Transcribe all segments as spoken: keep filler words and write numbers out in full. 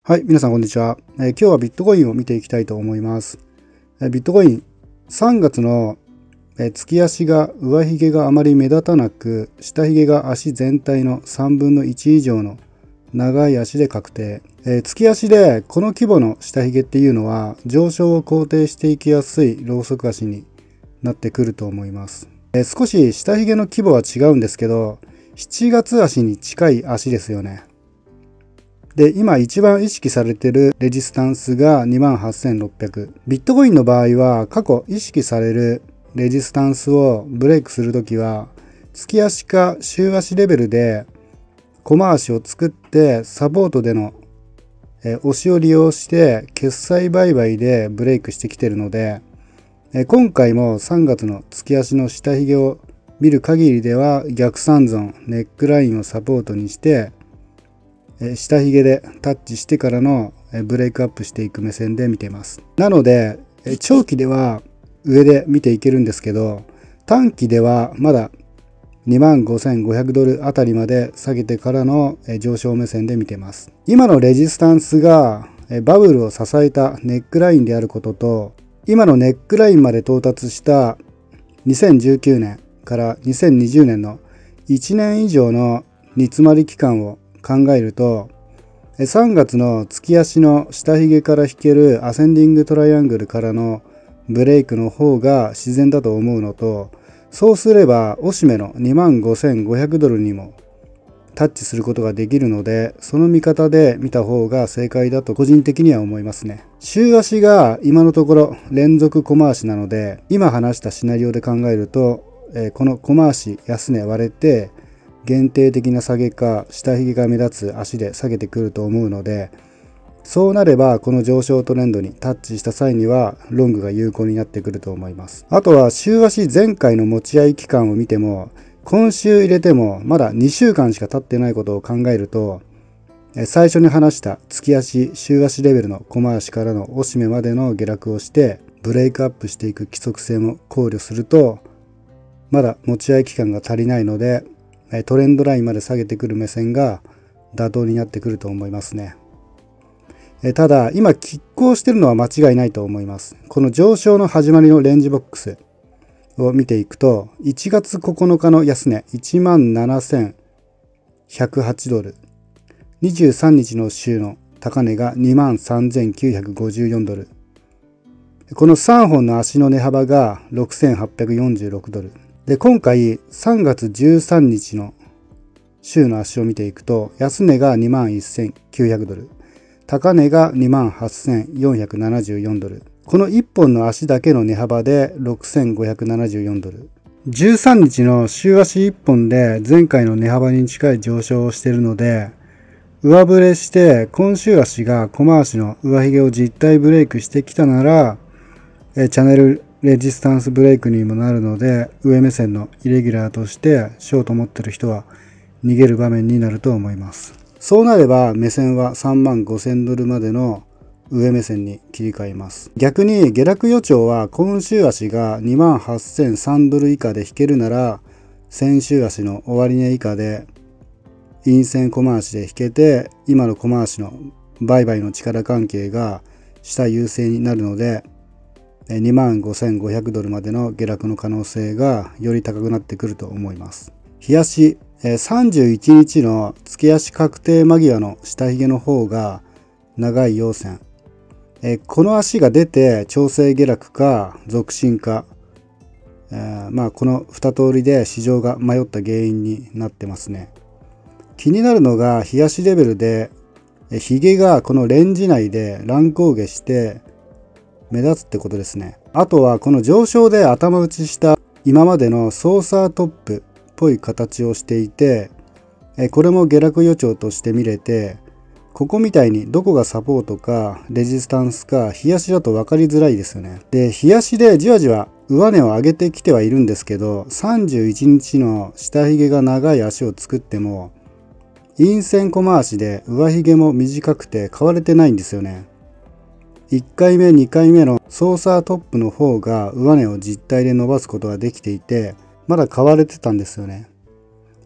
はい、皆さんこんにちは。えー今日はビットコインを見ていきたいと思います。えービットコインさんがつの、えー月足が上髭があまり目立たなく、下髭が足全体のさんぶんのいち以上の長い足で確定。えー月足でこの規模の下髭っていうのは上昇を肯定していきやすいロウソク足になってくると思います。えー少し下髭の規模は違うんですけど、しちがつ足に近い足ですよね。で、今一番意識されているレジスタンスが にまんはっせんろっぴゃく。ビットコインの場合は過去意識されるレジスタンスをブレイクするときは、月足か週足レベルでコマ足を作ってサポートでのえ押しを利用して決済売買でブレイクしてきているので、え今回もさんがつの月足の下髭を見る限りでは逆三尊、ネックラインをサポートにして下髭でタッチしてからのブレイクアップしていく目線で見ています。なので長期では上で見ていけるんですけど、短期ではまだ にまんごせんごひゃくドルあたりまで下げてからの上昇目線で見ています。今のレジスタンスがバブルを支えたネックラインであることと、今のネックラインまで到達したにせんじゅうきゅうねんからにせんにじゅうねんのいちねん以上の煮詰まり期間を考えると、さんがつの月足の下髭から引けるアセンディングトライアングルからのブレイクの方が自然だと思うのと、そうすればおしめの にまんごせんごひゃくドルにもタッチすることができるので、その見方で見た方が正解だと個人的には思いますね。週足が今のところ連続小回しなので、今話したシナリオで考えると、この小回し安値割れて限定的な下げか下髭が目立つ足で下げてくると思うので、そうなればこの上昇トレンドにタッチした際にはロングが有効になってくると思います。あとは週足前回の持ち合い期間を見ても、今週入れてもまだにしゅうかんしか経ってないことを考えると、最初に話した月足週足レベルの小回しからのおしめまでの下落をしてブレイクアップしていく規則性も考慮すると、まだ持ち合い期間が足りないのでトレンドラインまで下げてくる目線が妥当になってくると思いますね。ただ今拮抗しているのは間違いないと思います。この上昇の始まりのレンジボックスを見ていくと、いちがつここのかの安値 いちまんななせんひゃくはちドル、にじゅうさんにちの週の高値が にまんさんぜんきゅうひゃくごじゅうよんドル、このさんぼんの足の値幅がろくせんはっぴゃくよんじゅうろくドルで、今回さんがつじゅうさんにちの週の足を見ていくと、安値が にまんせんきゅうひゃくドル、高値が にまんはっせんよんひゃくななじゅうよんドル、このいっぽんの足だけの値幅でろくせんごひゃくななじゅうよんドル、じゅうさんにちの週足いっぽんで前回の値幅に近い上昇をしているので、上振れして今週足が小回しの上髭を実体ブレイクしてきたなら、チャンネルレジスタンスブレイクにもなるので、上目線のイレギュラーとしてショート持ってる人は逃げる場面になると思います。そうなれば目線はさんまんごせんドルまでの上目線に切り替えます。逆に下落予兆は今週足が にまんはっせんさんドル以下で引けるなら、先週足の終値以下で陰線小回しで引けて、今の小回しの売買の力関係が下優勢になるので、にまんごせんごひゃくドルまでの下落の可能性がより高くなってくると思います。日足さんじゅういちにちの月足確定間際の下髭の方が長い陽線、この足が出て調整下落か続伸か、えー、まあこのに通りで市場が迷った原因になってますね。気になるのが日足レベルで髭がこのレンジ内で乱高下して目立つってことですね。あとはこの上昇で頭打ちした今までのソーサートップっぽい形をしていて、これも下落予兆として見れて、ここみたいにどこがサポートかレジスタンスか日足だと分かりづらいですよね。で、日足でじわじわ上値を上げてきてはいるんですけど、さんじゅういちにちの下髭が長い足を作っても陰線小回しで上髭も短くて買われてないんですよね。いっかいめにかいめのソーサートップの方が上値を実体で伸ばすことができていて、まだ買われてたんですよね。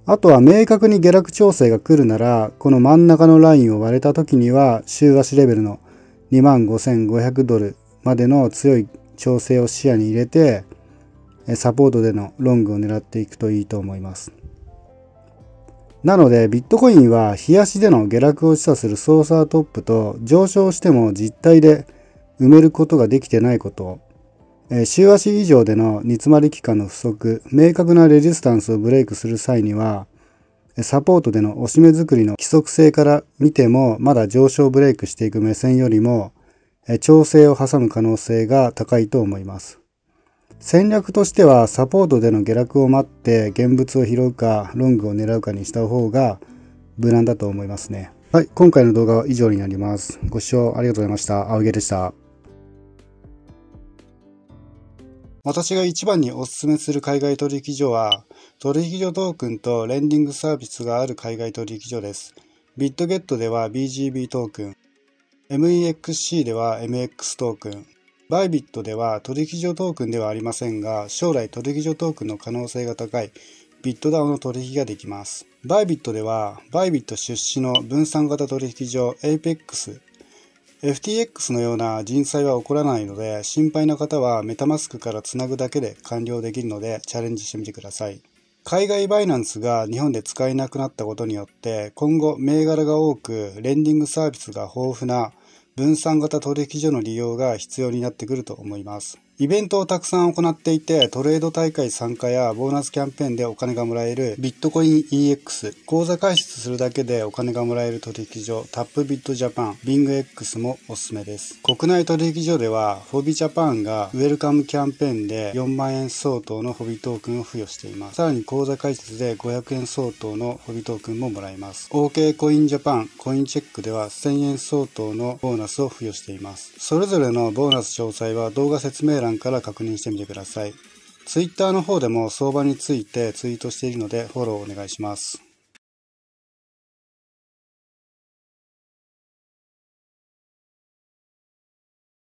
あとは明確に下落調整が来るなら、この真ん中のラインを割れた時には、週足レベルのにまんごせんごひゃくドルまでの強い調整を視野に入れて、サポートでのロングを狙っていくといいと思います。なので、ビットコインは日足での下落を示唆するソーサートップと上昇しても実体で埋めることができてないこと、週足以上での煮詰まり期間の不足、明確なレジスタンスをブレイクする際には、サポートでの押し目作りの規則性から見ても、まだ上昇ブレイクしていく目線よりも、調整を挟む可能性が高いと思います。戦略としては、サポートでの下落を待って現物を拾うか、ロングを狙うかにした方が無難だと思いますね。はい、今回の動画は以上になります。ご視聴ありがとうございました。青毛でした。私が一番にお勧めする海外取引所は、取引所トークンとレンディングサービスがある海外取引所です。ビットゲットでは ビージービー トークン、エムイーエックスシー では エムエックス トークン、バイビットでは取引所トークンではありませんが、将来取引所トークンの可能性が高いビットダウの取引ができます。バイビットでは、バイビット出資の分散型取引所 エイペックス、エフティーエックス のような人災は起こらないので、心配な方はメタマスクからつなぐだけで完了できるのでチャレンジしてみてください。海外バイナンスが日本で使えなくなったことによって、今後銘柄が多くレンディングサービスが豊富な分散型取引所の利用が必要になってくると思います。イベントをたくさん行っていて、トレード大会参加やボーナスキャンペーンでお金がもらえるビットコイン イーエックス、口座開設するだけでお金がもらえる取引所タップビットジャパン、ビング X もおすすめです。国内取引所ではフォビジャパンがウェルカムキャンペーンでよんまんえん相当のフォビトークンを付与しています。さらに口座開設でごひゃくえん相当のフォビトークンももらえます。OK コインジャパン、コインチェックではせんえん相当のボーナスを付与しています。それぞれのボーナス詳細は動画説明欄から確認してみてください。Twitter の方でも相場についてツイートしているのでフォローお願いします。